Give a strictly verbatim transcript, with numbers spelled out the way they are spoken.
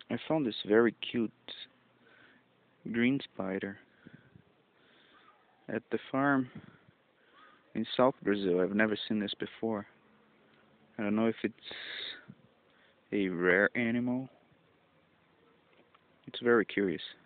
I found this very cute green spider at the farm in South Brazil. I've never seen this before. I don't know if it's a rare animal. It's very curious.